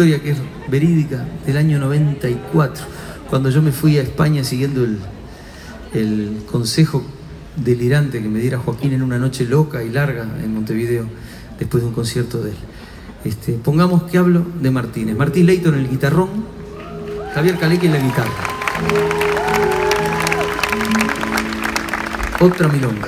historia que es verídica, del año 94, cuando yo me fui a España siguiendo el consejo delirante que me diera Joaquín en una noche loca y larga en Montevideo, después de un concierto de él. Pongamos que hablo de Martínez. Martín Leighton en el guitarrón, Javier Caleque en la guitarra. Otra milonga.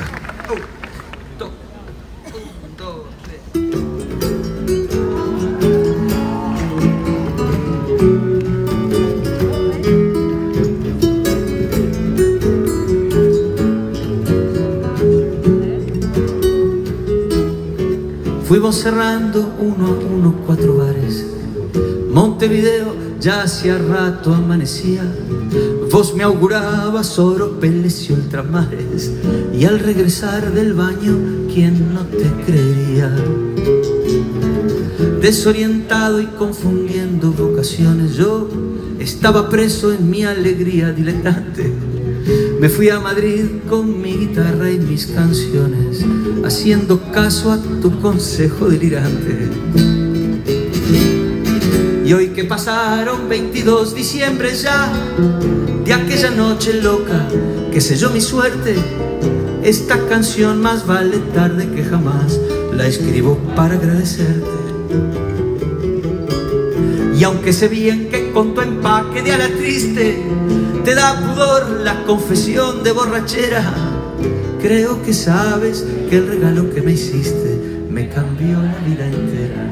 Fuimos cerrando uno a uno 4 bares. Montevideo ya hacía rato amanecía. Vos me augurabas oropeles y ultramares, y al regresar del baño, ¿quién no te creería? Desorientado y confundiendo vocaciones, yo estaba preso en mi alegría diletante. Me fui a Madrid con mi guitarra y mis canciones, haciendo caso a tu consejo delirante. Y hoy que pasaron 22 diciembre ya de aquella noche loca que selló mi suerte, esta canción más vale tarde que jamás, la escribo para agradecerte. Y aunque sé bien que con tu empaque de ala triste te da pudor la confesión de borrachera, creo que sabes que el regalo que me hiciste me cambió la vida entera.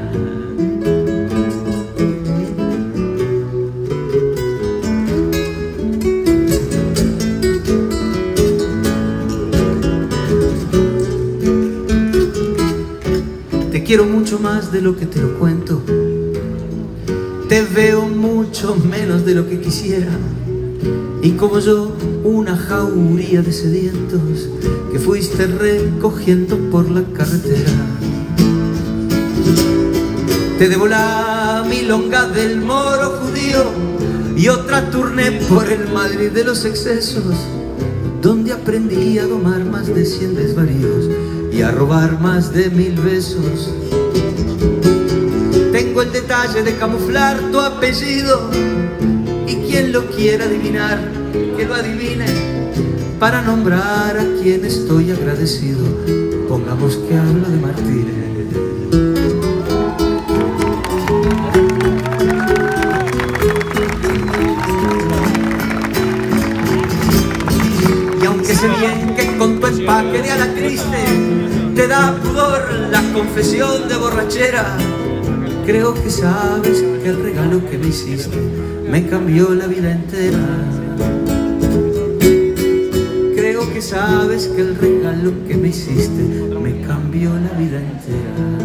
Te quiero mucho más de lo que te lo cuento. Te veo mucho menos de lo que quisiera. Y como yo, una jauría de sedientos que fuiste recogiendo por la carretera. Te debo la milonga del moro judío y otra turné por el Madrid de los excesos, donde aprendí a domar más de 100 desvaríos y a robar más de 1000 besos. Tengo el detalle de camuflar tu apellido, y quien lo quiera adivinar, que lo adivine, para nombrar a quien estoy agradecido. Pongamos que hablo de Martínez. Y aunque sé bien que con tu empaque de ala triste te da pudor la confesión de borrachera, creo que sabes que el regalo que me hiciste me cambió la vida entera. Creo que sabes que el regalo que me hiciste me cambió la vida entera.